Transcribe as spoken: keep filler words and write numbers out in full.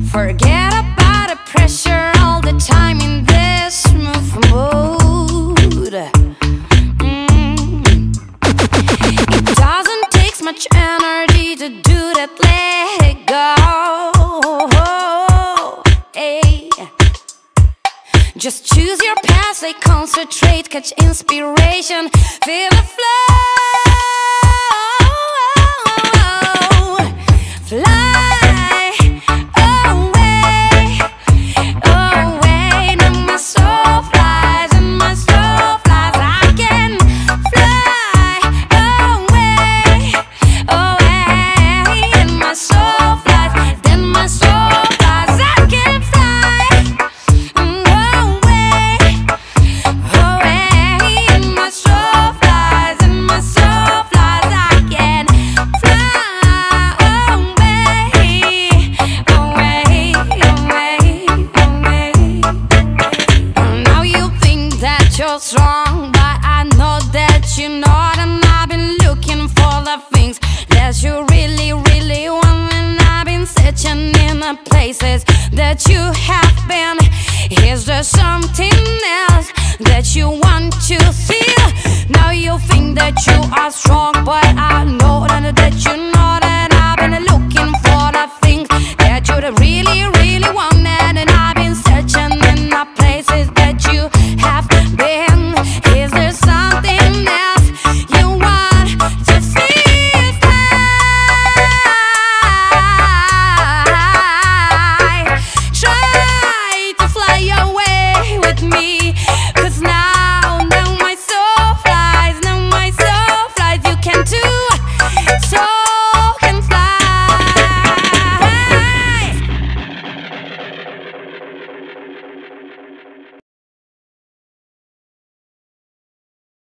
Forget about the pressure all the time in this move mood. mm. It doesn't take much energy to do that, let it go. Hey. Just choose your path, stay concentrate, catch inspiration, feel the flow. Fly away, away. Now my soul flies and my soul flies. I can fly away, away. And my soul flies, then my soul flies. I can fly away, away. And my soul flies, and my soul flies. I can fly. You're strong, but I know that you're not. And I've been looking for the things that you really, really want. And I've been searching in the places that you have been. Is there something else that you want to feel? Now you think that you are strong, but I know that you're not.